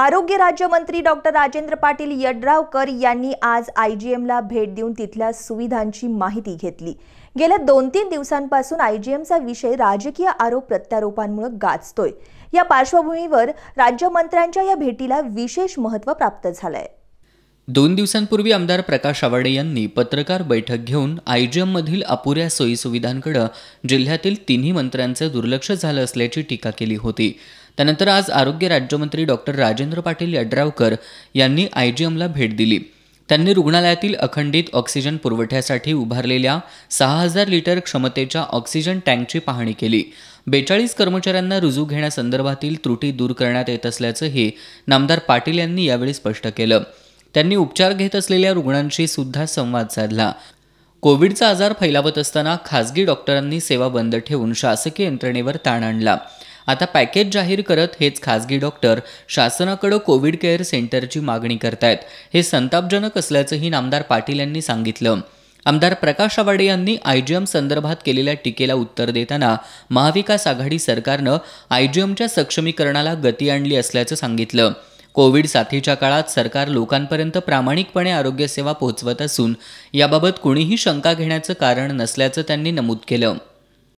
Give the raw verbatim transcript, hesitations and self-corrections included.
आरोग्य राज्यमंत्री डॉक्टर राजेंद्र पाटील यड्रावकर यांनी आज आयजीएमला भेट देऊन तिथल्या सुविधांची माहिती घेतली। गेल्या दोन तीन दिवसांपासून आयजीएमचा विषय राजकीय आरोप प्रत्यारोपांमुळे गाजतोय। या पार्श्वभूमीवर राज्यमंत्र्यांच्या या भेटीला विशेष महत्त्व प्राप्त झालंय। दोन दिवसांपूर्वी आमदार प्रकाश आवाडे यांनी पत्रकार बैठक घेऊन आयजीएम मधील अपुऱ्या सोयी सुविधांकडे जिल्ह्यातील तिन्ही मंत्र्यांचे दुर्लक्ष झालं असल्याची टीका केली होती। त्यानंतर आज आरोग्य राज्यमंत्री डॉक्टर राजेंद्र पाटील यड्रावकर यांनी आयजीएमला भेट दिली। त्यांनी रुग्णालयातील अखंडित ऑक्सिजन पुरवठ्यासाठी उभारलेल्या सहा हजार लिटर क्षमतेच्या ऑक्सिजन टँकची पाहणी केली। बेचाळीस कर्मचाऱ्यांना रुजू घेण्यासंदर्भातील त्रुटी दूर करण्यात येत असल्याचंही नामदार पाटील यांनी यावेळी स्पष्ट केलं। त्यांनी उपचार घेत असलेल्या रुग्णांशी सुद्धा संवाद साधला। कोविडचा आजार फैलावत असताना खासगी डॉक्टरांनी सेवा बंद ठेवून शासकीय यंत्रणेवर ताण आणला। आता पॅकेज जाहीर करत हेच खासगी डॉक्टर शासनाकडे कोविड केअर सेंटरची मागणी करतायत। हे संतापजनक असल्याचंही नामदार पाटील यांनी सांगितलं। आमदार प्रकाश आवाडे यांनी आयजीएम संदर्भात केलेल्या टीकेला उत्तर देताना महाविकास आघाडी सरकारनं आयजीएमच्या सक्षमीकरणाला गती आणली असल्याचं सांगितलं। कोविड साथीच्या काळात सरकार लोकांपर्यंत प्रामाणिकपणे आरोग्य सेवा पोहोचवत असून याबाबत कुणीही शंका घेण्याचं कारण नसल्याचं त्यांनी नमूद केलं।